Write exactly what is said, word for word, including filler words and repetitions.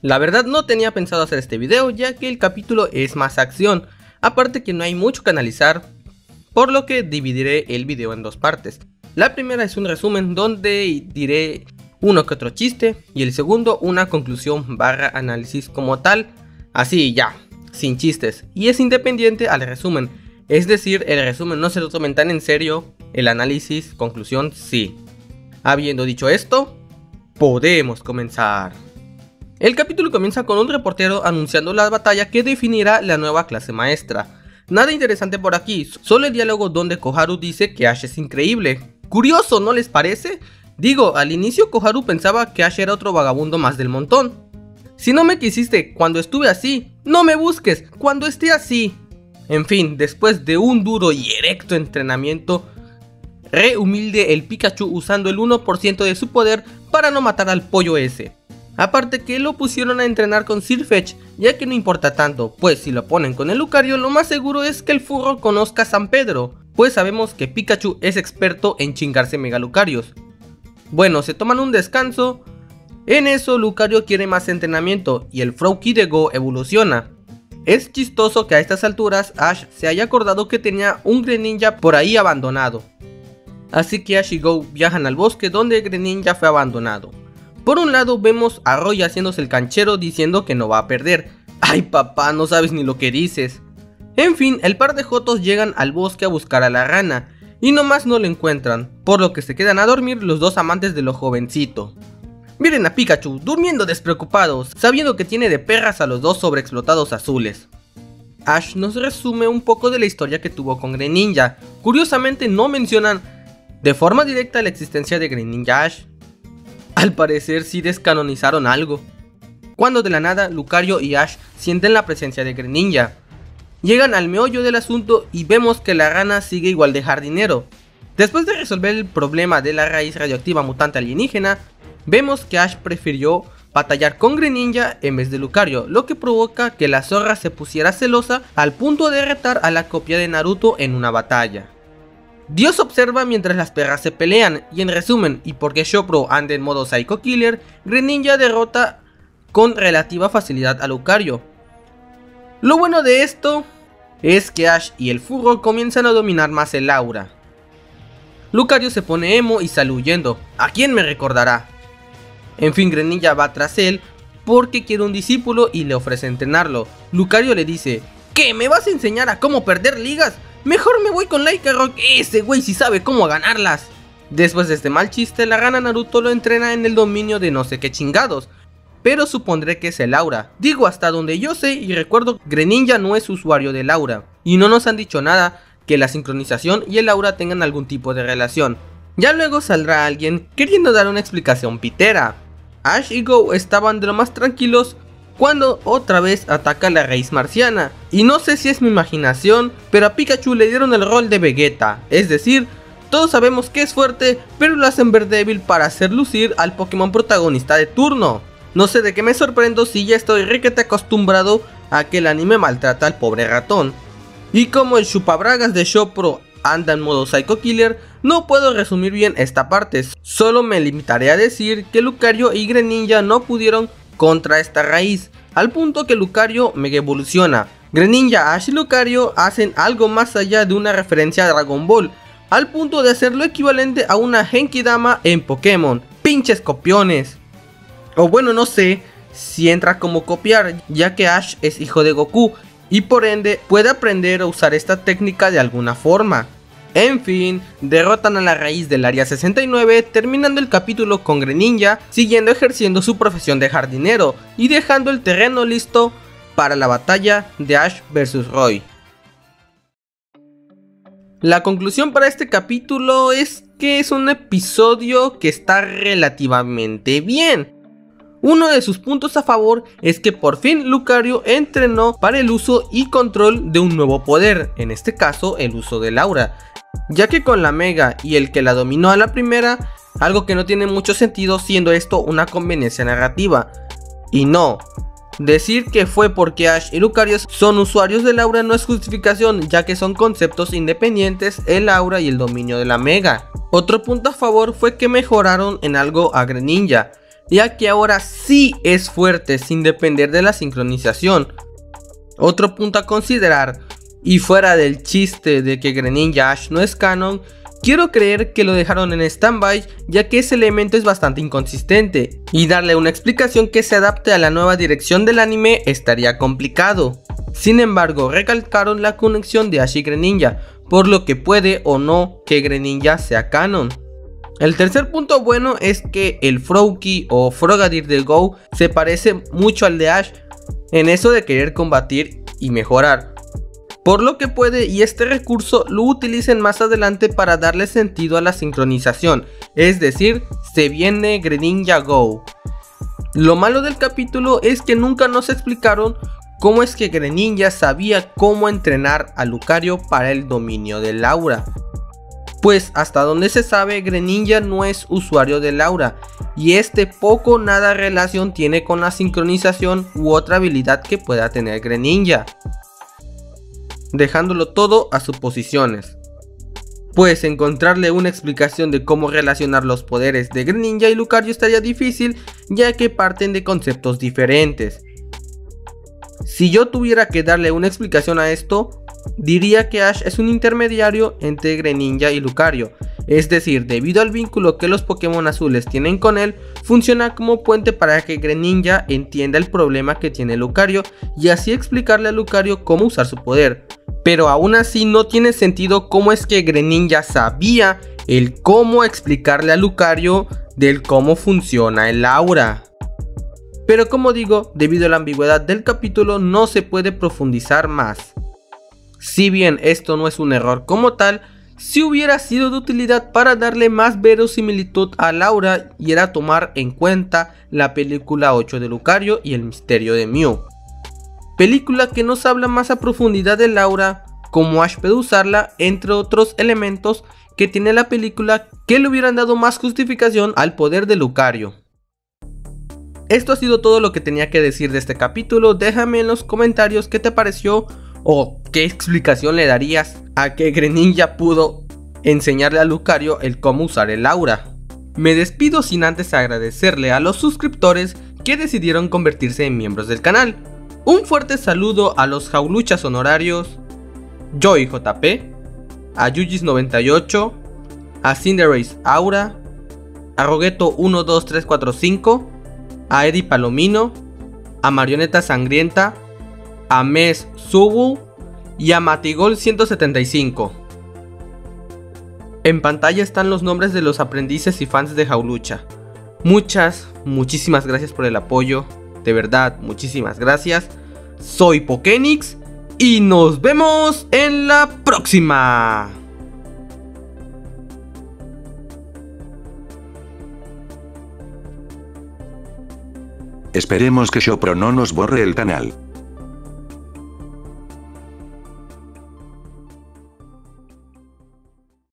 La verdad no tenía pensado hacer este video ya que el capítulo es más acción, aparte que no hay mucho que analizar, por lo que dividiré el video en dos partes. La primera es un resumen donde diré uno que otro chiste y el segundo una conclusión barra análisis como tal, así ya, sin chistes, y es independiente al resumen, es decir, el resumen no se lo tomen tan en serio, el análisis, conclusión sí. Habiendo dicho esto, podemos comenzar. El capítulo comienza con un reportero anunciando la batalla que definirá la nueva clase maestra. Nada interesante por aquí, solo el diálogo donde Koharu dice que Ash es increíble. Curioso, ¿no les parece? Digo, al inicio Koharu pensaba que Ash era otro vagabundo más del montón. Si no me quisiste cuando estuve así, no me busques cuando esté así. En fin, después de un duro y erecto entrenamiento, re humilde el Pikachu usando el uno por ciento de su poder para no matar al pollo ese. Aparte que lo pusieron a entrenar con Sirfetch'd, ya que no importa tanto, pues si lo ponen con el Lucario lo más seguro es que el furro conozca a San Pedro, pues sabemos que Pikachu es experto en chingarse Mega Lucarios. Bueno, se toman un descanso, en eso Lucario quiere más entrenamiento y el Froakie de Go evoluciona. Es chistoso que a estas alturas Ash se haya acordado que tenía un Greninja por ahí abandonado. Así que Ash y Go viajan al bosque donde el Greninja fue abandonado. Por un lado vemos a Roy haciéndose el canchero diciendo que no va a perder. Ay papá, no sabes ni lo que dices. En fin, el par de jotos llegan al bosque a buscar a la rana y nomás no lo encuentran, por lo que se quedan a dormir los dos amantes de lo jovencito. Miren a Pikachu durmiendo despreocupados, sabiendo que tiene de perras a los dos sobreexplotados azules. Ash nos resume un poco de la historia que tuvo con Greninja. Curiosamente no mencionan de forma directa la existencia de Greninja Ash. Al parecer sí descanonizaron algo. Cuando de la nada Lucario y Ash sienten la presencia de Greninja. Llegan al meollo del asunto y vemos que la rana sigue igual de jardinero. Después de resolver el problema de la raíz radioactiva mutante alienígena, vemos que Ash prefirió batallar con Greninja en vez de Lucario, lo que provoca que la zorra se pusiera celosa al punto de retar a la copia de Naruto en una batalla. Dios observa mientras las perras se pelean y en resumen, y porque Chopro anda en modo Psycho Killer, Greninja derrota con relativa facilidad a Lucario. Lo bueno de esto es que Ash y el furro comienzan a dominar más el aura. Lucario se pone emo y sale huyendo. ¿A quién me recordará? En fin, Greninja va tras él porque quiere un discípulo y le ofrece entrenarlo. Lucario le dice: ¿qué? ¿Me vas a enseñar a cómo perder ligas? Mejor me voy con Lycanroc, ese güey sí sabe cómo ganarlas. Después de este mal chiste, la rana Naruto lo entrena en el dominio de no sé qué chingados, pero supondré que es el aura. Digo, hasta donde yo sé y recuerdo, Greninja no es usuario del aura, y no nos han dicho nada que la sincronización y el aura tengan algún tipo de relación. Ya luego saldrá alguien queriendo dar una explicación pitera. Ash y Go estaban de lo más tranquilos cuando otra vez ataca la raíz marciana, y no sé si es mi imaginación, pero a Pikachu le dieron el rol de Vegeta, es decir, todos sabemos que es fuerte, pero lo hacen ver débil para hacer lucir al Pokémon protagonista de turno. No sé de qué me sorprendo si ya estoy requete acostumbrado a que el anime maltrata al pobre ratón. Y como el chupabragas de Chopro anda en modo Psycho Killer, no puedo resumir bien esta parte, solo me limitaré a decir que Lucario y Greninja no pudieron contra esta raíz, al punto que Lucario mega evoluciona. Greninja, Ash y Lucario hacen algo más allá de una referencia a Dragon Ball, al punto de hacer lo equivalente a una Genkidama en Pokémon. ¡Pinches copiones! O bueno, no sé si entra como copiar, ya que Ash es hijo de Goku y por ende puede aprender a usar esta técnica de alguna forma. En fin, derrotan a la raíz del área sesenta y nueve, terminando el capítulo con Greninja siguiendo ejerciendo su profesión de jardinero y dejando el terreno listo para la batalla de Ash versus Roy. La conclusión para este capítulo es que es un episodio que está relativamente bien. Uno de sus puntos a favor es que por fin Lucario entrenó para el uso y control de un nuevo poder, en este caso el uso del aura, ya que con la Mega y el que la dominó a la primera, algo que no tiene mucho sentido siendo esto una conveniencia narrativa. Y no, decir que fue porque Ash y Lucario son usuarios del aura no es justificación, ya que son conceptos independientes el aura y el dominio de la Mega. Otro punto a favor fue que mejoraron en algo a Greninja. ya que ahora sí es fuerte sin depender de la sincronización. Otro punto a considerar, y fuera del chiste de que Greninja Ash no es canon, quiero creer que lo dejaron en stand-by, ya que ese elemento es bastante inconsistente, y darle una explicación que se adapte a la nueva dirección del anime estaría complicado. Sin embargo, recalcaron la conexión de Ash y Greninja, por lo que puede o no que Greninja sea canon. El tercer punto bueno es que el Froakie o Frogadier de Go se parece mucho al de Ash en eso de querer combatir y mejorar, por lo que puede y este recurso lo utilicen más adelante para darle sentido a la sincronización, es decir, se viene Greninja Go. Lo malo del capítulo es que nunca nos explicaron cómo es que Greninja sabía cómo entrenar a Lucario para el dominio del aura. Pues hasta donde se sabe, Greninja no es usuario del aura, y este poco o nada relación tiene con la sincronización u otra habilidad que pueda tener Greninja, dejándolo todo a suposiciones. Pues encontrarle una explicación de cómo relacionar los poderes de Greninja y Lucario estaría difícil, ya que parten de conceptos diferentes. Si yo tuviera que darle una explicación a esto, diría que Ash es un intermediario entre Greninja y Lucario, es decir, debido al vínculo que los Pokémon azules tienen con él, funciona como puente para que Greninja entienda el problema que tiene Lucario y así explicarle a Lucario cómo usar su poder. Pero aún así no tiene sentido cómo es que Greninja sabía el cómo explicarle a Lucario del cómo funciona el aura. Pero como digo, debido a la ambigüedad del capítulo no se puede profundizar más. Si bien esto no es un error como tal, sí hubiera sido de utilidad para darle más verosimilitud al aura y era tomar en cuenta la película ocho de Lucario y el misterio de Mew. Película que nos habla más a profundidad del aura, cómo Ash puede usarla, entre otros elementos que tiene la película que le hubieran dado más justificación al poder de Lucario. Esto ha sido todo lo que tenía que decir de este capítulo. Déjame en los comentarios qué te pareció o qué explicación le darías a que Greninja pudo enseñarle a Lucario el cómo usar el aura. Me despido sin antes agradecerle a los suscriptores que decidieron convertirse en miembros del canal. Un fuerte saludo a los jauluchas honorarios, Joy J P, a Yugis noventa y ocho, a Cinderace Aura, a Rogueto uno dos tres cuatro cinco, a Eddie Palomino, a Marioneta Sangrienta, a Mes Subu y a Matigol ciento setenta y cinco. En pantalla están los nombres de los aprendices y fans de Jaulucha. Muchas, muchísimas gracias por el apoyo, de verdad, muchísimas gracias. Soy Pokénix y nos vemos en la próxima. Esperemos que Shopro no nos borre el canal.